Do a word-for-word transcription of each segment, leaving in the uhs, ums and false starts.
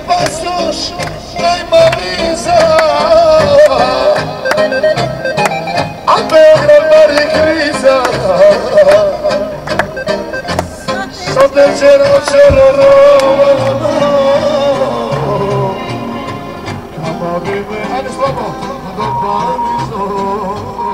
pasoš, nema viza, a Beograd bar je kriza. Sad večera čerorova, kama bi me, ajde slabo, do panizo.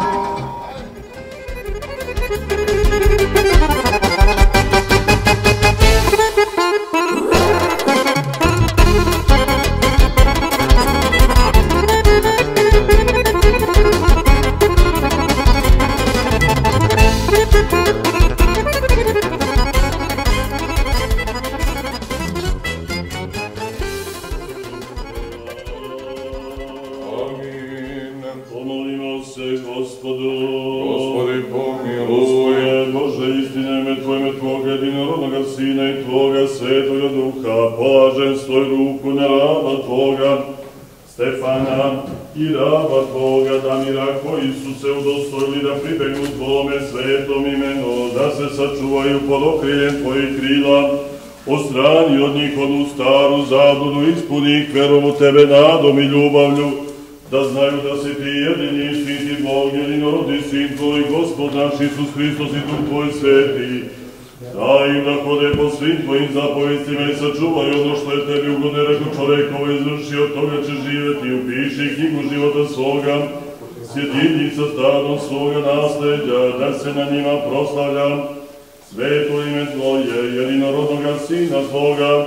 Sina i Tvoga Svetoga Duha, polažem svoj ruku na raba Tvoga, Stefana i raba Tvoga, Damira, koji su se udostojili da pribegnu Tvome svetom imenu, da se sačuvaju pod okriljem Tvojih krila, ostrani od njih onu staru zabludu, ispuni ih verom u Tebe nadom i ljubavlju, da znaju da si Ti jedini istiniti Bog, jedinorodni Sin Tvoj, Gospod naš Isus Hristos i Duh Tvoj sveti. Daj im da hode po svim Tvojim zapovestima i sačuvaju ono što je Tebi ugodno, rekao čovekovo izvrši, od toga će živeti. Upiši knjigu života svoga, sjedini sa stadom svoga nasleđa, da se na njima proslavljam sveto ime Tvoje, jedinorodnoga Sina Tvoga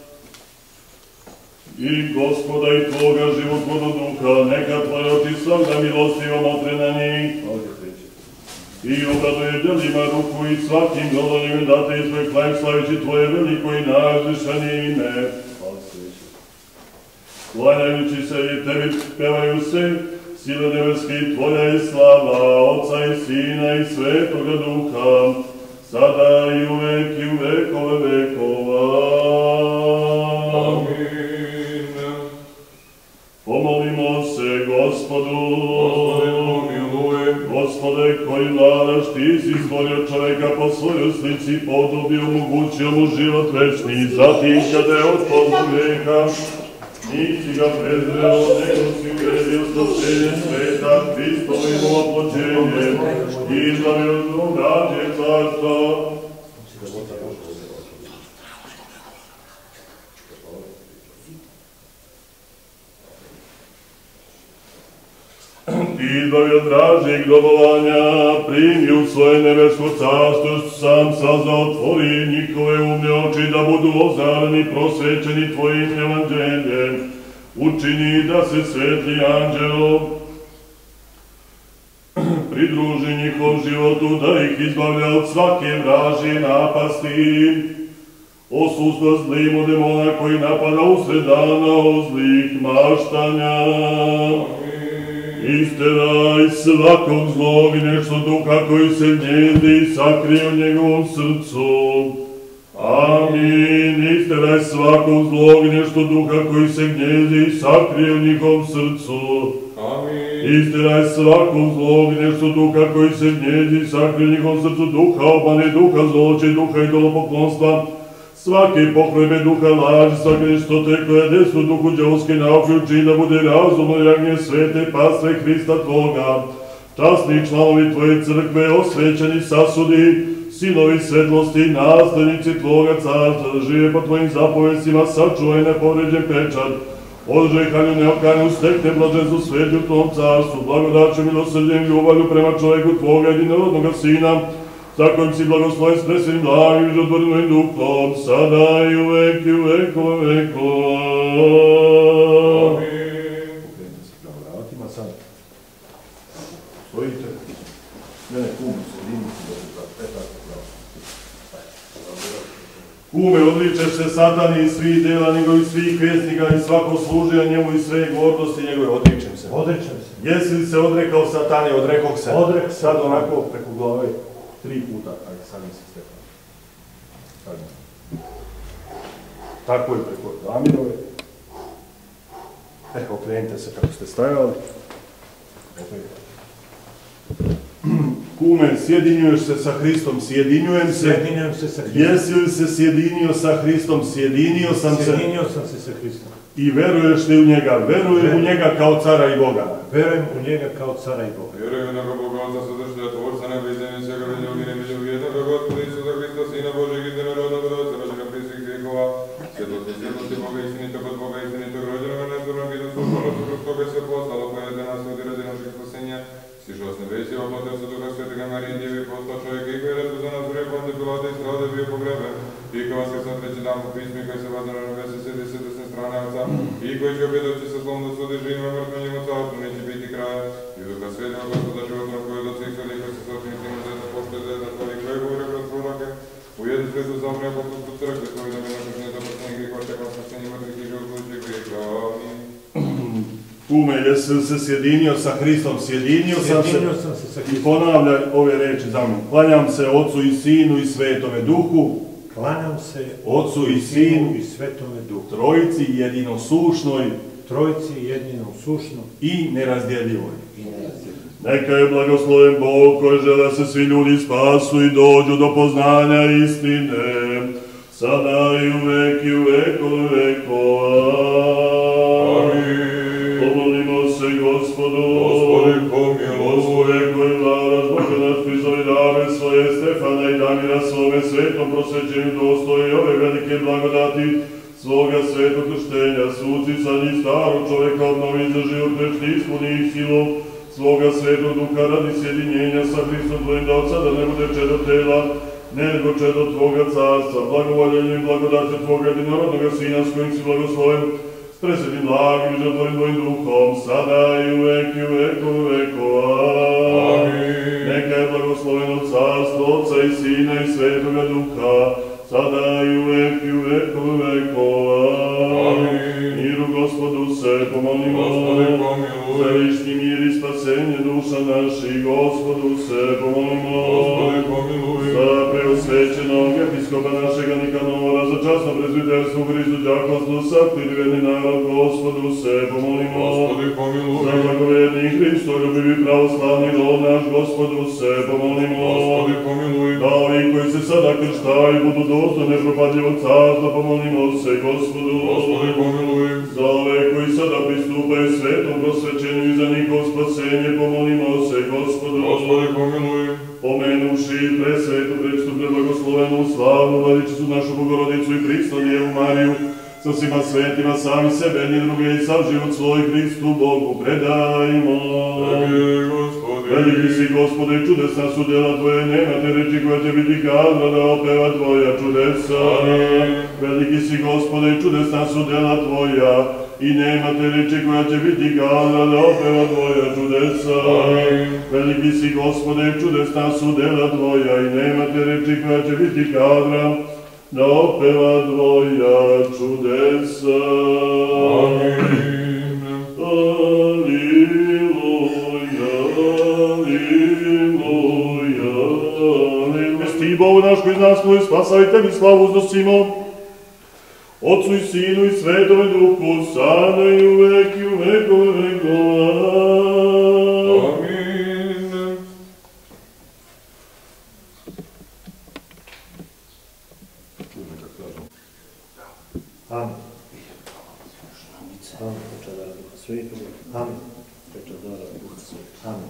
i Gospoda i Tvoga životvornog Duha, neka Tvoje oči svakda milostivo motre na njih i obraduje djelima ruku i svakim dovoljem date i svoj hljeb slavići Tvoje veliko i najuzvišenije ime. Klanjajući se i Tebi pevaju se, sile nebeski Tvoja je slava, Otca i Sina i Svetoga Duha, sada i uvek i u vekove vekova. Amin. Pomolimo se Gospodu. Gospode, koji vladaš, Ti si stvorio čoveka po svojoj slici, podobi omogućio mu život večni, zatim kada je otpod greka, nisi ga prezreo, nego si uredio spasenje sveta, Hristovim oploćenjem i izbavio drugačije carstvo. Ti izbavio dražih grobovanja, primi u svoje nebesko carstvo, sam sazao Tvori njihove umne oči, da budu ozareni, prosvećeni Tvojim evanđeljem. Učini da se svetli anđelom pridruži njihov životu, da ih izbavlja od svake vražje napasti. Osustva zlimo demona koji napada usred dana od zlih maštanja. Isteraj svakog zlog i nešto duha koji se gnjezdi i sakrije u njegovom srcu. Amin. Isteraj svakog zlog i nešto duha koji se gnjezdi i sakrije u njihovom srcu. Amin. Isteraj svakog zlog i nešto duha koji se gnjezdi i sakrije u njihovom srcu, duha obmane, duha zloće, duha idolopoklonstva, svake pohlebe duha laži, svake neštote koja desu duhu đavolske nauke učini da bude razumno i ragnje svete pastre Hrista Tvoga. Časni članovi Tvoje crkve, osvećeni sasudi, sinovi svetlosti, naslednici Tvoga carstva, da žive po Tvojim zapovestima, sačuvaj nepovređen pečat, održaj halju neokanju, stekne blaženstvo sveti u Tvom carstvu, blagodaću milosrđem ljubavlju prema čoveku Tvoga jedinorodnoga Sina, sa kojim si blagosloven s presvenim blagim i žodvornim duhom, sada i uvek i u vekove vekova. Amin. Pokrenite se pravo vratima sad. Stojite. Mene kume sredini si da se tako pravo. Kume, odličeš se satani i svih dela njegovih svih vjesnika i svako služija njemu i sve gordosti njegove. Odričem se. Odričem se. Jesi li se odrekao satani? Odrekao se. Odrekao. Sad onako preko glave. Tri puta, ajde, sad nisi Stefan. Sad nisi. Tako je preko Damirove. E, okrenite se kako ste stajali. Okrenite. Kume, sjedinjuješ se sa Hristom, sjedinjujem se. Sjedinjujem se sa Hristom. Jesi li se sjedinio sa Hristom? Sjedinio sam se. Sjedinio sam se sa Hristom. I veruješ li u njega? Verujem u njega kao cara i Boga. Verujem u njega kao cara i Boga. Vjerujem u njega Boga, Otca Svršitelja, Tvorca neba i zemlje, svega vidljivog i nevidljivog, jednoga Gospoda Isusa Hrista, Sina Božeg, jedinorodnog Otca, rođenja prije svih grijehova, svjetlosti, svjetlosti Boga, istinitog od Boga, istinitog rođenog, nezbornog i dostupnog, kroz koga se poslalo, pojede nas od radi našeg spasenja, stišao s nebesi, oplotio se Duha Svetega Marije, Djevi, postao čovjek i koji je razbio za nas prije Ponte Pilata i strade bio pogreben, i kao vaskrsao treći dan po pismu, koji se vazna na nebesi, sjedi se desne strane Otca, i koji će opet doći sa slom da sudi živima i mrtvima njemu carstvu, neće biti kraja, i Duha Svetega Gospoda životnog koji je do svih sveti koji se svršenih sinu zeta poštuje zeta tvojih koji govore kroz proroke, u jednu svetu zavrne apostolsku crkvu, koji da bi naša žene zaprosnih grihova čekala spasenje mrtvih i život budućeg grika. Amin. Kume, jesi li se sjedinio sa Hristom? Sjedinio sam se. Sjedinio sam se sa I Hristom. ponavljaj ove reči za mnom. Klanjam se Otcu i Sinu i Svetome Duhu, Klanjam se Otcu i Sinu i Svetome Duhu, Trojici jedinosušnoj Trojici jedinom sušnom i nerazdjeljivoj. i nerazdeljivom. Neka je blagosloven Bog koji žele da se svi ljudi spasu i dođu do poznanja istine, sada i uvek i u vekove vekova. Amin. Pomolimo se Gospodu. Gospodi pomiluj. Gospode koji vladaš Bože nad prizovi dave svoje Stefana i Damira svome svetom prosvećenju dostoje ove velike blagodati svoga svetog krštenja, suci sa njih starog čovjeka obnovi za život večni, ispuni ih silom svoga svetog duha radi sjedinjenja sa Hristom tvojim, da od sada ne bude čedo tela, nego čedo Tvoga carstva, blagovoljenju i blagodatju Tvoga jedinorodnoga Sina, s kojim si blagosloven, s presvetim blagim i žrtvovim tvojim duhom, sada i uvek i u vekove vekova. Amin. Neka je blagosloveno carstvo Otca i Sina i Svetoga Duha, sada i uvek i u vekove vekova. Amin. Miru Gospodu se pomolimo. Gospodi pomiluj. Za višnji mir i spasenje duša naših, Gospodu se pomolimo. Gospodi pomiluj. Za preosvećenog episkopa našega Nikanora, za časno prezbiterstvo Hristu đakonstvo, saktiriveni narod, Gospodu se pomolimo. Gospodi pomiluj. Za blagoverni Hristoljubivi pravoslavni rod naš, Gospodu se pomolimo. Gospodi pomiluj. Da ovi koji se sada krštaju budu dostojne propadljivog carstva, pomolimo se Gospodu. Gospodi pomiluj. Za ove koji sada pristupaju svetom prosvećenju i za njihov spasenje, pomolimo se Gospodu. Gospodi pomiluj. Pomenuši presvetu, prečtu, prebagoslovenu, slavnu Vladičicu našu Bogorodicu i Pristoljevu Mariju, sa svima svetima, sami sebe, jedni druge i sav život svoj Hristu Bogu predajmo. Tebi, Gospodi. Veliki si, Gospode, i čudesna su djela Tvoje, nema te reči koja će biti kadra da opeva Tvoja čudesa. Amin. Veliki si, Gospode, i čudesna su djela Tvoja, i nema te reči koja će biti kadra da opeva Tvoja čudesa. Amin. Veliki si, Gospode, i čudesna su djela Tvoja, i nema te reči koja će biti kadra da opeva Tvoja čudesa. Amin. Aliluja, aliluja, aliluja. Sti Bogu naš koji nas tvoj spasaj, tebi slavu uznosimo, Otcu i Sinu i Svetome Duhu, sada i uvek i u vekove vekova. Amin. Amin. Amin. Pečadara Duha Svetoga. Amin. Pečadara Duha Svetoga. Amin.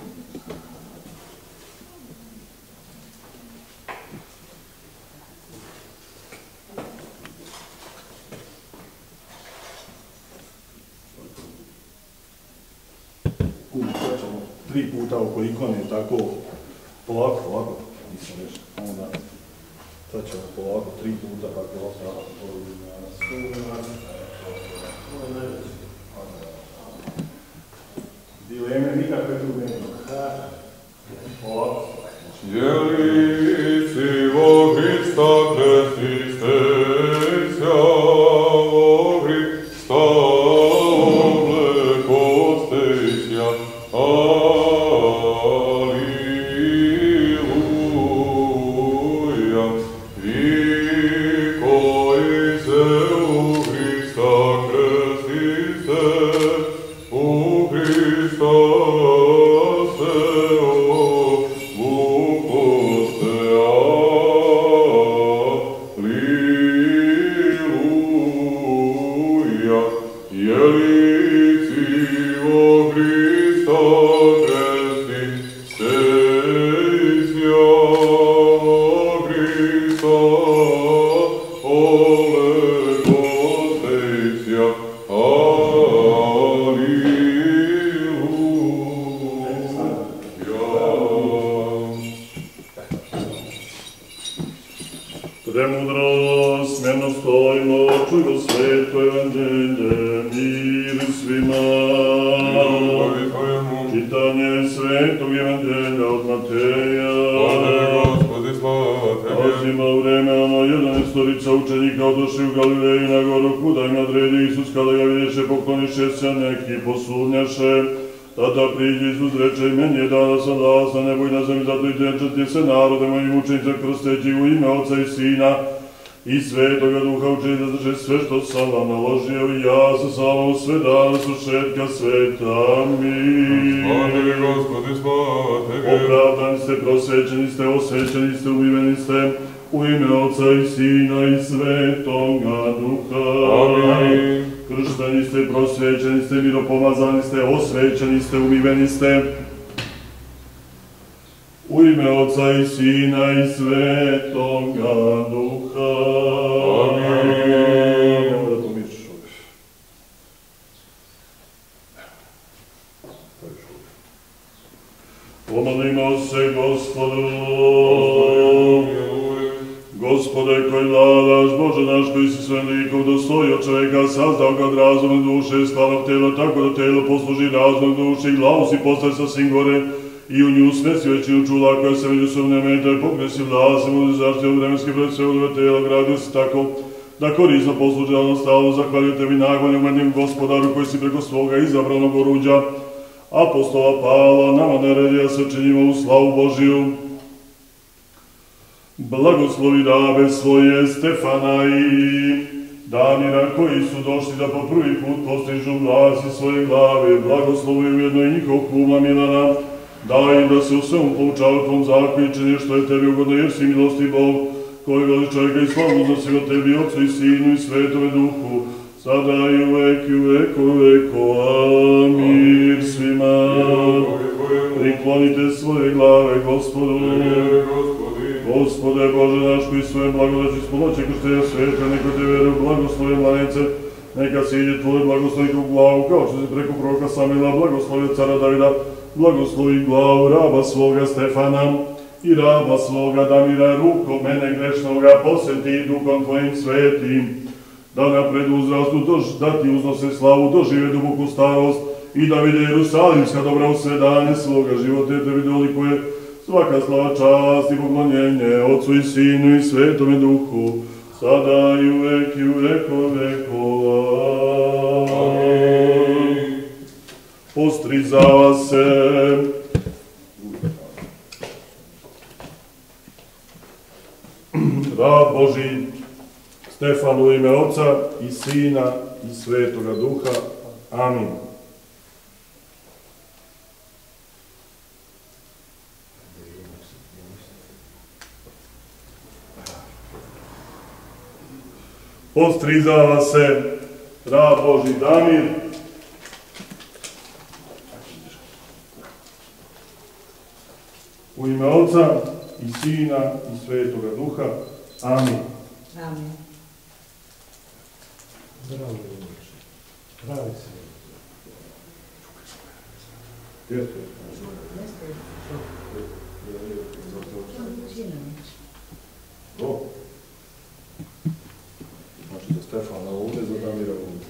Krećemo tri puta oko ikone, tako polako, polako, nisam nešto, onda sad ćemo polako tri puta, tako ostalo. Dileme nikakve tu nema. Polako. Jelici Hrista krestistejся, o Hrista oblekostejся, Aliluja. I koji se u Hrista Evanđelje, mir svima. Čitanje Svetog Evanđelja od Mateja. Pazimo u vreme ono jedanaestorica učenika odošli u Galileju na goru, kuda im nadredi Isus, kada ga vidješe, pokloniše se, neki posumnjaše. Tada priđe Isus, reče, meni je dana sam dala na nebo i na zemlji, zato i tečete se narode mojim učenicom krsteći u ime Oca i Sina i Svetoga Duha, učeni da drže sve što sam vam naložio, i ja sa samom sve dana sušetka sveta. Amin. Slava tebi, Gospodi, slava tebi. Opravdani ste, prosvećeni ste, osvećeni ste, umiveni ste u ime Oca i Sina i Svetoga Duha. Amin. Kršteni ste, prosvećeni ste, miropomazani ste, osvećeni ste, umiveni ste u ime Oca i Sina i Svetoga Duha. Amin. Nemoj da pomišljš ovdje. Pomolimo se Gospodu. Gospode koji vladaš, Bože naš koji si sve likov dostojio čovjeka, sazdao ga od razumne duše, skladao tijelo tako da tijelo posluži razumne duši, i glavu si postavi sasvim gore, i u nju smesi većinu čula koja se međusobno ne mete, pokresi vlasem u zaštiti od vremenske pred sve udove tijela, gradio si tako da korisno posluži ono stalo, zahvaljujem tebi najboljem umernim Gospodaru koji si preko svoga izabranog oruđa apostola Pavla nama naredio se činimo u slavu Božiju. Blagoslovi rabe svoje Stefana i Damira koji su došli da po prvi put postižu glasi svoje glave. Blagoslovi ujedno i njihov kuma Milana. Daj im da se u svemu poučava tvom zakonu i čini što je tebi ugodno, jer si milosti Bog koji voli čovjeka i slavu uznosimo tebi, Otcu i Sinu i Svetome Duhu, sada i uvek i uvek uvekova. Mir svima. Priklonite svoje glave Gospodu. Gospode Bože naš koji svoje blagodaći s pomoći krštenja sveta, neka te vere u blagoslovje mladence, neka se ide tvoje blagoslovnika u glavu, kao što se preko proroka Samila blagoslovio cara Davida, blagoslovi glavu raba svoga Stefana i raba svoga Damira, rukom mene grešnoga posveti duhom tvojim svetim, da napred uzrastu, da ti uznose slavu, dožive duboku starost i da vide Jerusalimska dobra u sve dane svoga života, jer tebi dolikuje svaka slava, čast i poklonjenje Otcu i Sinu i Svetome Duhu, sada i uvek i uvek vekova. Amin. Postrizava se. Rab Boži, Stefan u ime Otca i Sina i Svetoga Duha. Amin. Postrizava se rab Boži Damir. U ime Otca i Sina i Svetoga Duha. Amin. Amin. Zdravo je uliče. Zdravi se. Gdje to je? Jeste. Sinović. O. Znači za Stefana ovdje, za Damira ovdje.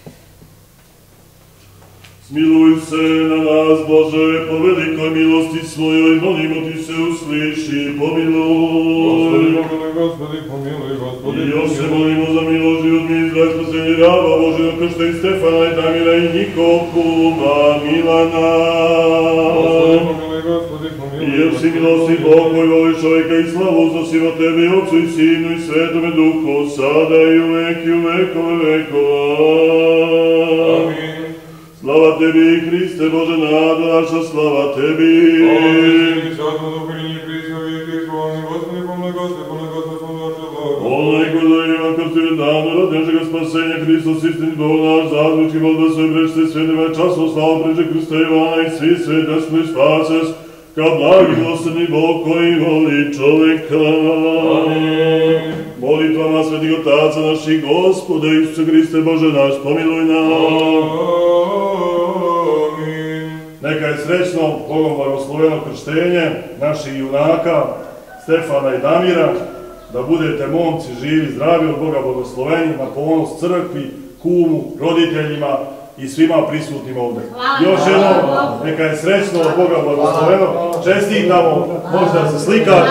Smiluj se na nas, Bože, po velikoj milosti svojoj, molimo ti se usliši, pomiluj. Gospodi, Gospodi, pomiluj, Gospodi. I još se molimo za milost život mi izgled spasenje raba Božega kršta i Stefana i Damira i njihov kuma Milana. Gospodi, pomiluj, Gospodi, pomiluj. I jer si milosti Bog koji voli čovjeka i slavu uznosimo tebi, Otcu i Sinu i Svetome Duhu, sada i uvek i uvekove vekova. Amin. Slava tebi, Hriste, Bože, nada naša, slava tebi. Amin. Svatno doprinje Hrista, vijek slavni, Gospodi, pomne Gospodi, pomne Gospodi, pomne naša blaga. Onaj ko da ima krstili danu, rad nešega spasenja, Hristos, istini Bog naš, zajednički molbe sve prečite, svetime časno slavu preče Hrista Ivana i svi svetosti spases, kao blagi milosrdni Bog koji voli čoveka. Amin. Molitvama svetih otaca naših Gospoda, Isuse Hriste, Bože naš, pomiluj nas. Neka je srećno, Bogom blagosloveno krštenje naših junaka, Stefana i Damira, da budete momci živi, zdravi, od Boga blagosloveni, na ponos crkvi, kumu, roditeljima i svima prisutnim ovdje. Hvala. Još jednom, neka je srećno od Boga blagosloveno, čestitamo, možda se slikate.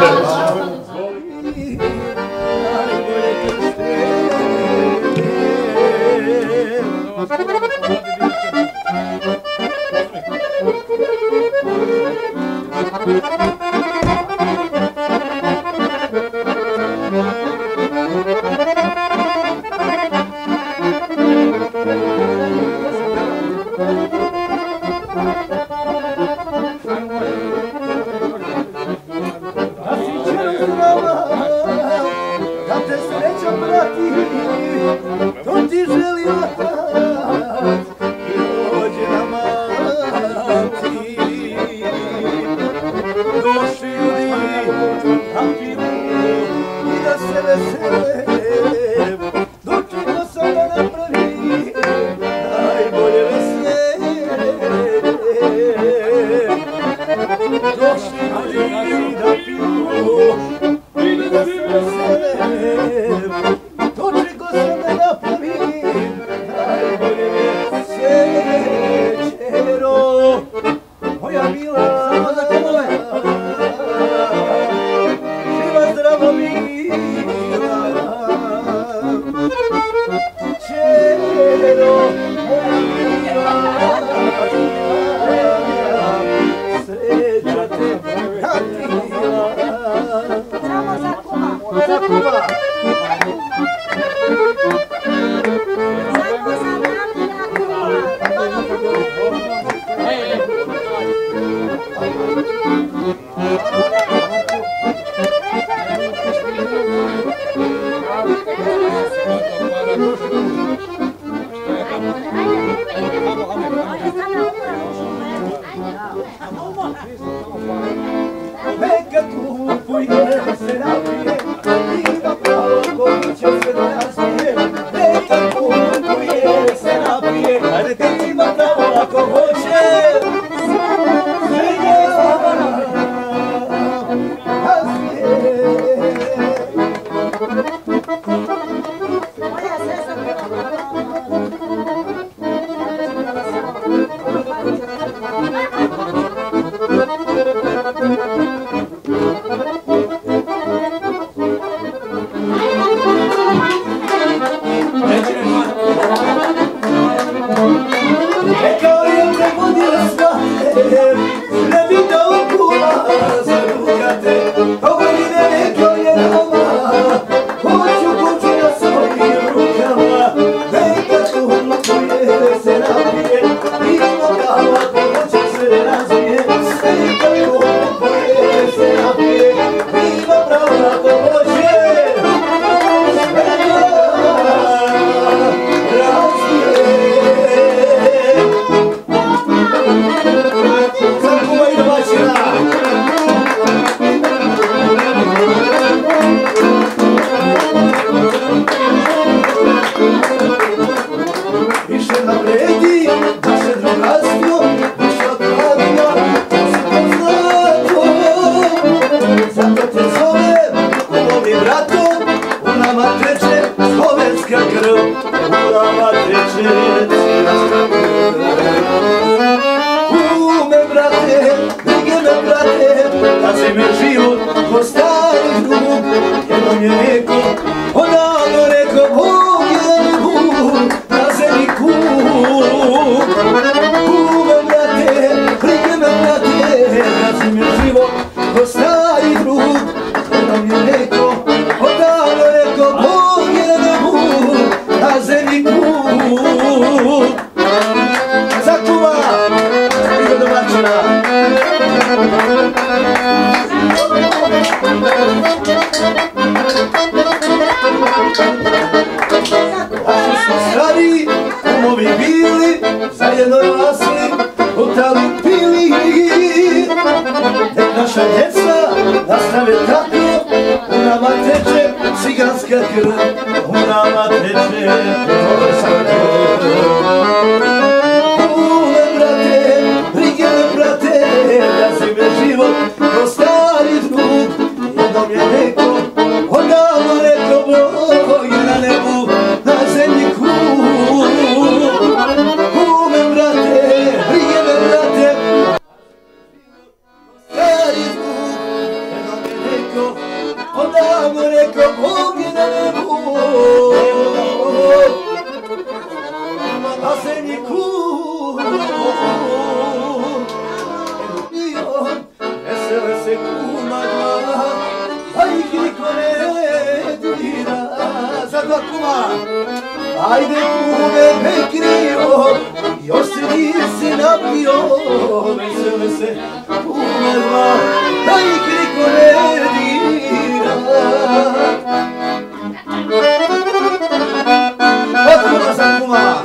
Odavno rekao Bog je na nebu, na zemlji kul. Ajde kume pekrio, još se nisi napio, vesele se kume dva, da ih niko ne dira. Otkuda sam kuma?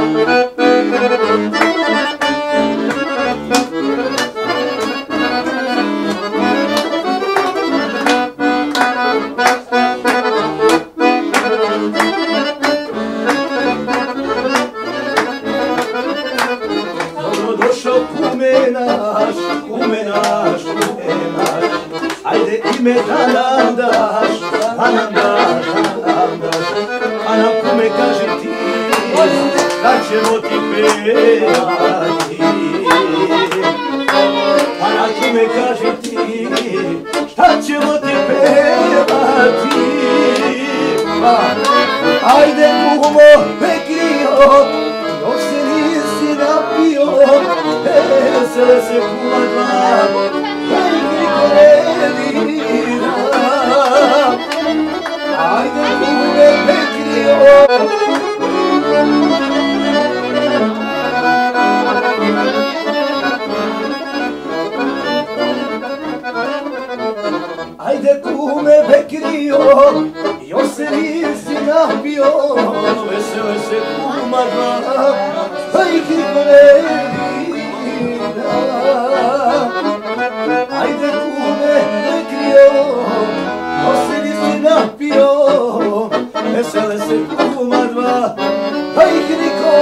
Ime da nam daš, da nam daš, da nam daš, a nam kume kaži ti, da ćemo ti pevati. A nam kume kaži ti, šta ćemo ti pevati. Ajde kumo pekrio, još se nisi napio, vesele se kuma dva, da ih niko ne dira. Ajde kume pekrio. Ajde kume pekrio, još se nisi napio, vesele se kuma dva, da ih niko ne dira. Ajde kume pekrio, još se nisi napio, vesele se kuma dva, da ih niko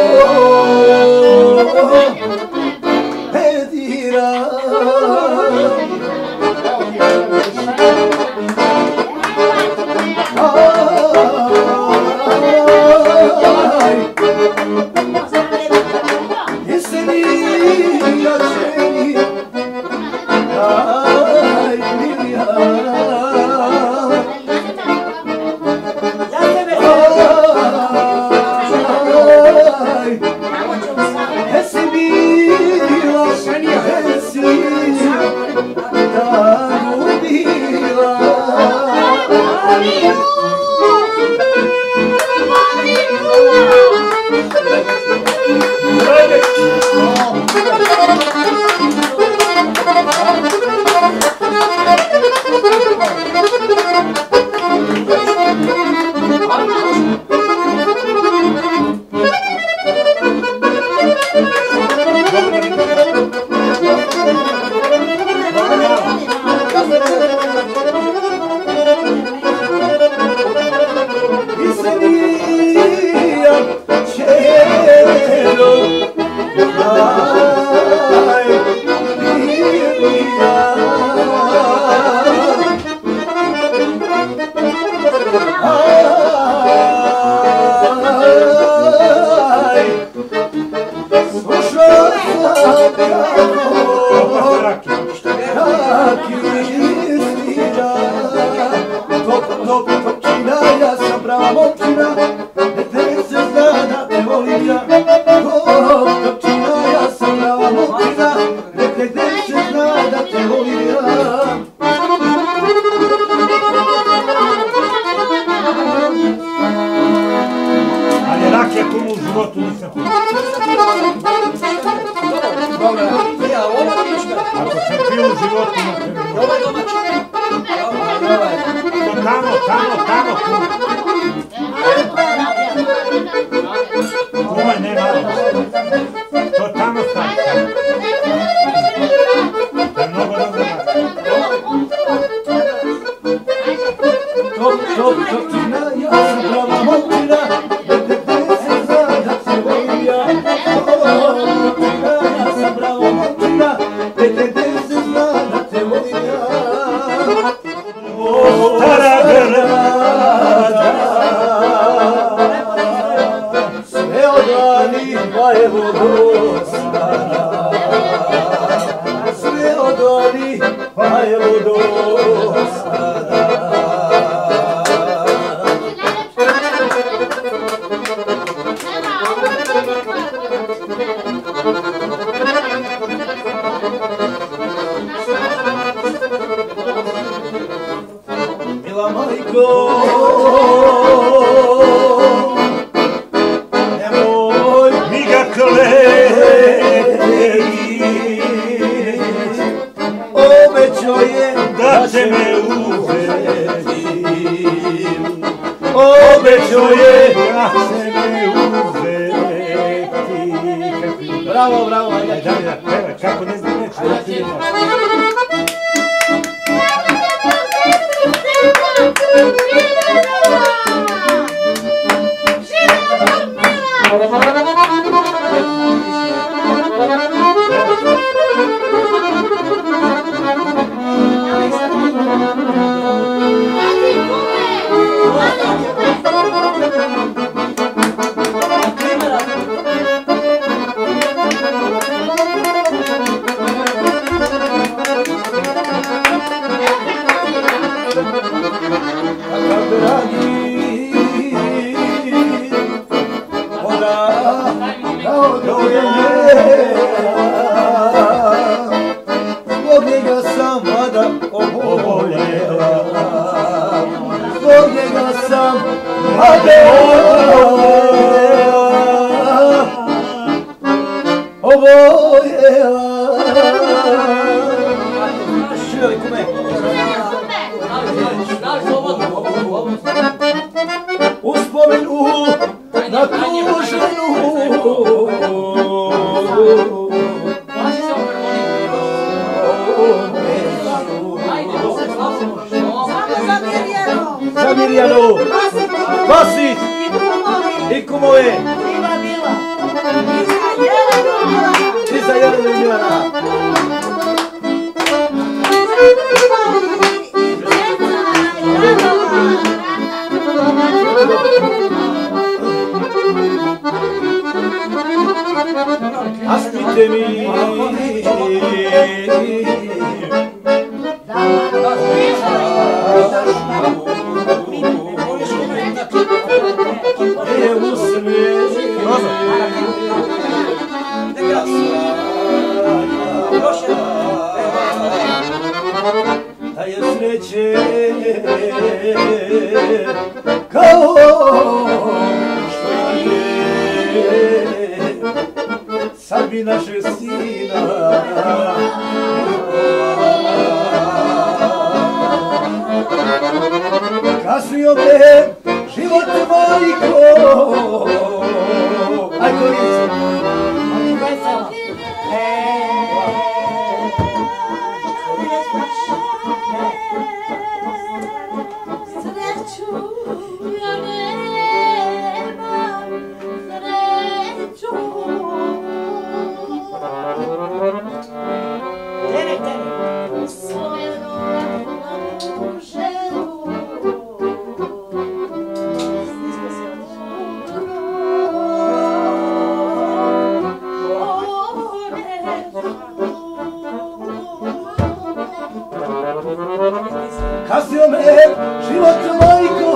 ne dira. Bravo, bravo, ajde. Ajde, Damira, pevaj, kako ne znam neći. Ajde, ti. Zbog njega sam mada oboljela, zbog njega sam mada oboljela. Živjeli kume. Uspomenu na tu ženu. Za Mirjanu, Vasić i kumove, i za Jelenu i Milana. A spite mi e usne da je sreće kao što je sad bi naše sina kasnio me život majko. Ajko lice. Sreću ja nemam, sreću. Kasnio me život majko.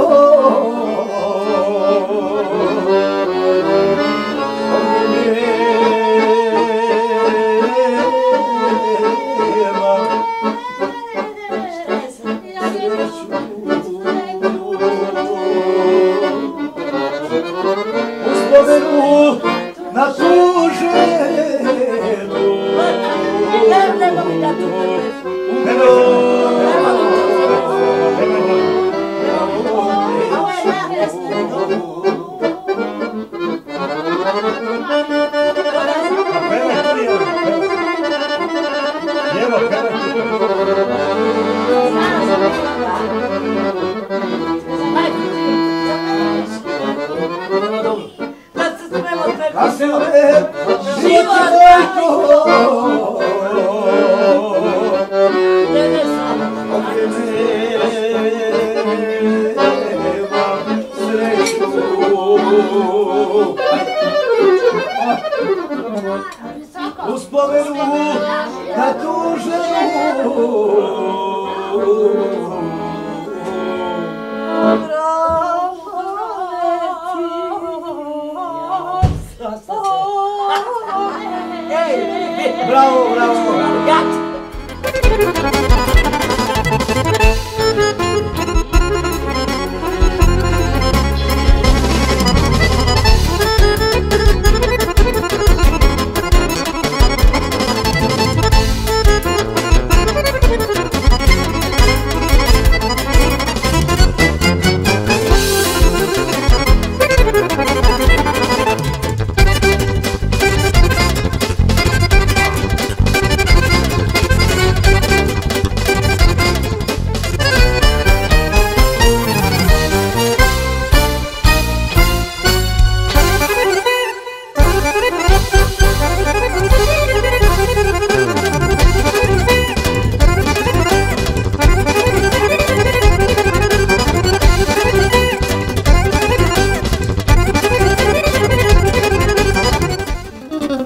Uspomenu na tu ženu. Kasnio me život majko. Uspomenu na tu ženu. Bravo, bravo.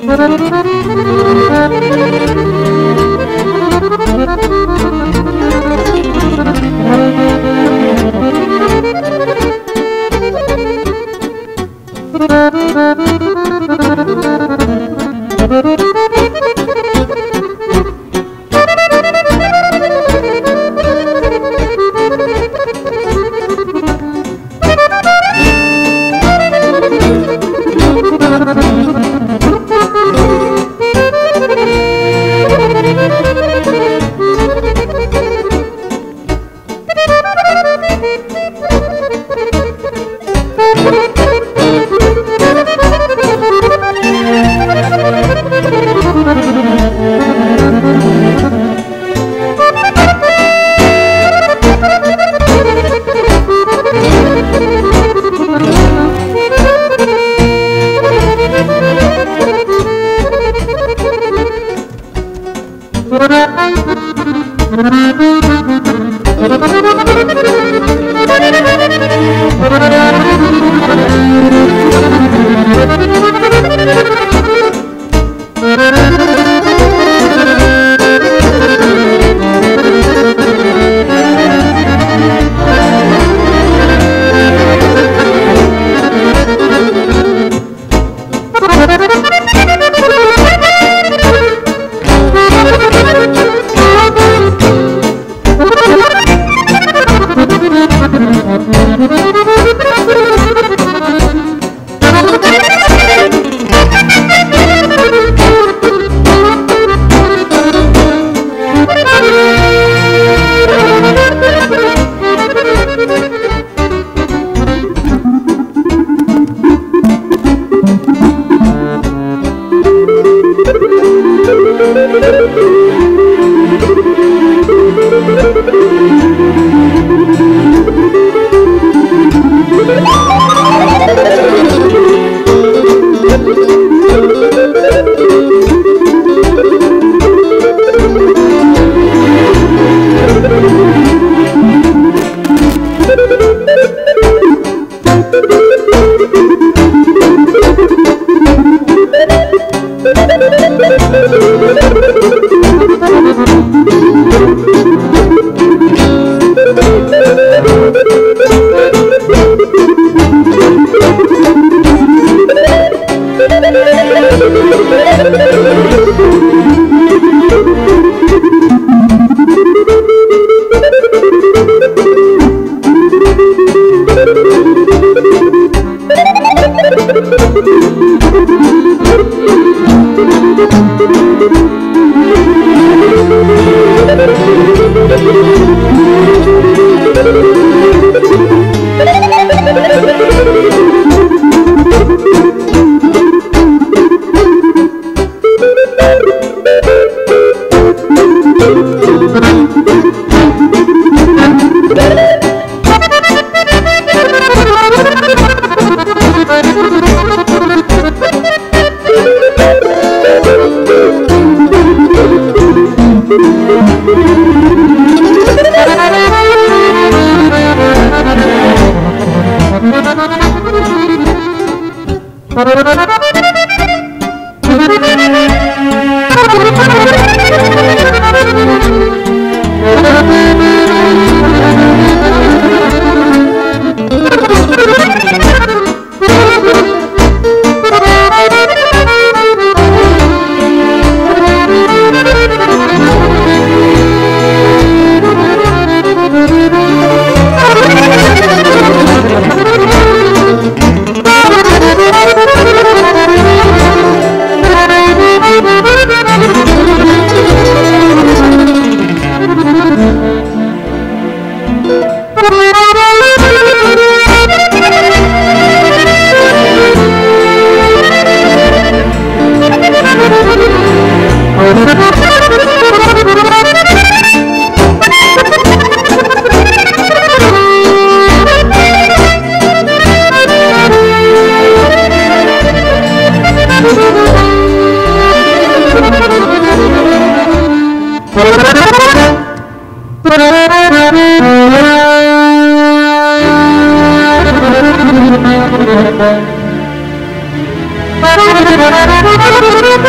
Thank you.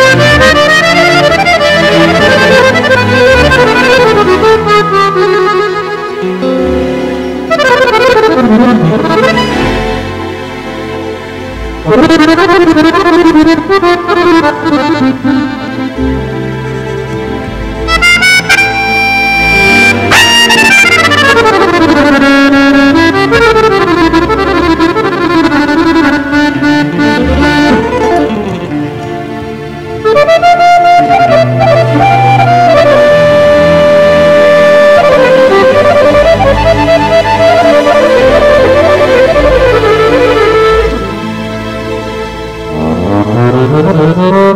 Hvala